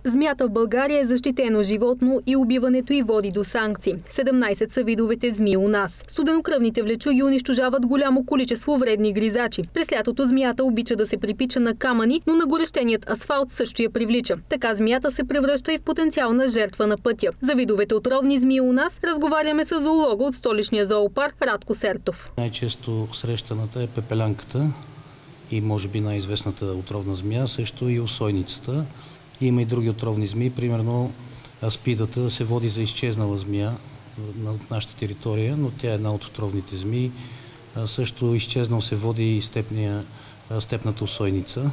Змията в България е защитено животно и убиването й води до санкции. 17 са видовете змии у нас. Студенокръвните влечуги унищожават голямо количество вредни гризачи. През лятото змията обича да се припича на камъни, но нагорещеният асфалт също я привлича. Така змията се превръща и в потенциална жертва на пътя. За видовете отровни змии у нас разговаряме с зоолога от столичния зоопарк Радко Сертов. Най-често срещаната е пепелянката и може би най-известната отровна змия, също и усойницата. Има и други отровни змии, примерно аспидата се води за изчезнала змия на нашата територия, но тя е една от отровните змии. Също изчезнал се води и степната усойница.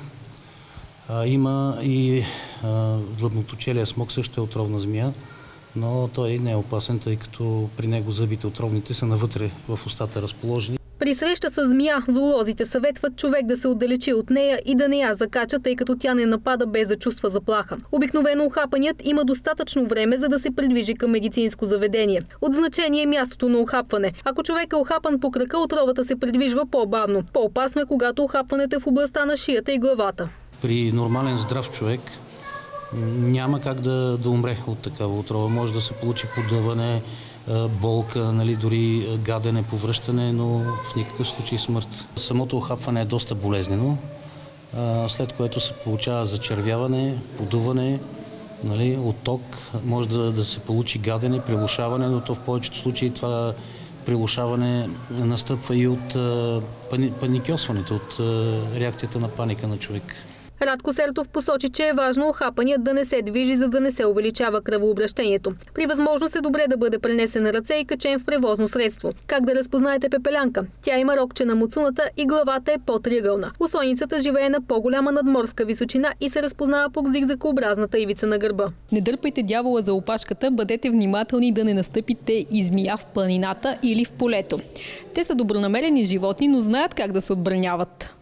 Има и злъбноточелия смок, също е отровна змия, но той не е опасен, тъй като при него зъбите отровните са навътре в устата разположени. При среща с змия зоолозите съветват човек да се отдалечи от нея и да не я закача, тъй като тя не напада без да чувства заплаха. Обикновено ухапаният има достатъчно време, за да се придвижи към медицинско заведение. От значение е мястото на ухапване. Ако човек е ухапан по крака, отровата се придвижва по-бавно. По-опасно е, когато ухапването е в областта на шията и главата. При нормален здрав човек няма как да умре от такава отрова. Може да се получи подъване, болка, дори гадене, повръщане, но в никакъв случай смърт. Самото ухапване е доста болезнено, след което се получава зачервяване, подуване, отток, може да се получи гадене, прилушаване, но то в повечето случаи това прилушаване настъпва и от паникьосването, от реакцията на паника на човек. Радко Сертов посочи, че е важно ухапаният да не се движи, за да не се увеличава кръвообращението. При възможност е добре да бъде пренесен на ръце и качен в превозно средство. Как да разпознаете пепелянка? Тя има рогче на муцуната и главата е по-триъгълна. Усойницата живее на по-голяма надморска височина и се разпознава по зигзагообразната ивица на гърба. Не дърпайте дявола за опашката, бъдете внимателни да не настъпите и змия в планината или в полето. Те са добронамерени животни, но знаят как да се отбраняват.